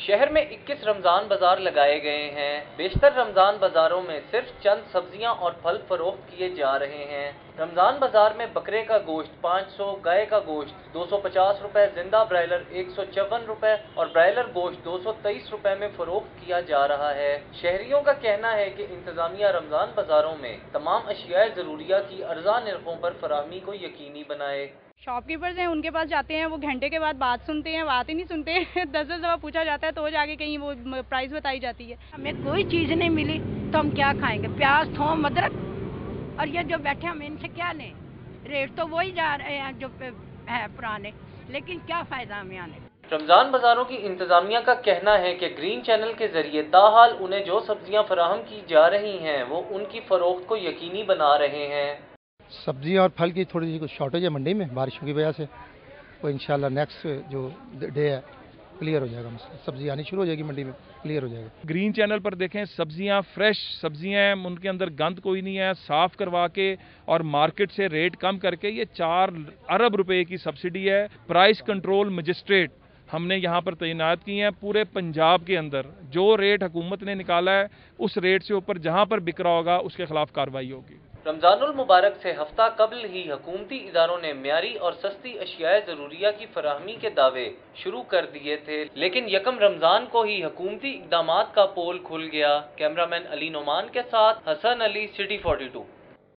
शहर में 21 रमज़ान बाजार लगाए गए हैं। बेशतर रमज़ान बाज़ारों में सिर्फ चंद सब्जियां और फल फरोख्त किए जा रहे हैं। रमज़ान बाज़ार में बकरे का गोश्त 500, गाय का गोश्त 250 रुपए, जिंदा ब्रायलर 154 रुपए और ब्रायलर गोश्त 223 रुपए में फरोख्त किया जा रहा है। शहरियों का कहना है कि इंतज़ामिया रमज़ान बाज़ारों में तमाम अशियाए ज़रूरिया की अर्ज़ा निर्खों पर फराहमी को यकीनी बनाए। शॉपकीपर्स हैं, उनके पास जाते हैं, वो घंटे के बाद बात सुनते हैं, बात ही नहीं सुनते। 10-10 दफ़ा पूछा जाता है तो जाके कहीं वो प्राइस बताई जाती है। हमें कोई चीज़ नहीं मिली तो हम क्या खाएंगे? प्याज, थोम, अदरक, और ये जो बैठे हम इनसे क्या लें? रेट तो वही जा रहे हैं जो है पुराने, लेकिन क्या फ़ायदा हमें आने का? रमज़ान बाज़ारों की इंतज़ामिया का कहना है कि ग्रीन चैनल के ज़रिए ताहाल उन्हें जो सब्जियां फराहम की जा रही हैं वो उनकी फ़रोख्त को यकीनी बना रहे हैं। सब्जी और फल की थोड़ी सी कुछ शॉर्टेज है मंडी में बारिशों की वजह से, वो इंशाल्लाह नेक्स्ट जो डे है क्लियर हो जाएगा, सब्जी आनी शुरू हो जाएगी मंडी में, क्लियर हो जाएगा। ग्रीन चैनल पर देखें, सब्जियां फ्रेश सब्जियां हैं, उनके अंदर गंद कोई नहीं है, साफ करवा के और मार्केट से रेट कम करके ये 4 अरब रुपए की सब्सिडी है। प्राइस कंट्रोल मजिस्ट्रेट हमने यहाँ पर तैनात की हैं पूरे पंजाब के अंदर। जो रेट हुकूमत ने निकाला है उस रेट से ऊपर जहाँ पर बिक रहा होगा उसके खिलाफ कार्रवाई होगी। रमज़ानुल मुबारक से हफ्ता कबल ही हुकूमती इदारों ने म्यारी और सस्ती अशियाए ज़रूरिया की फराहमी के दावे शुरू कर दिए थे, लेकिन यकम रमज़ान को ही हुकूमती इक़दामात का पोल खुल गया। कैमरामैन अली नोमान के साथ हसन अली, सिटी 42।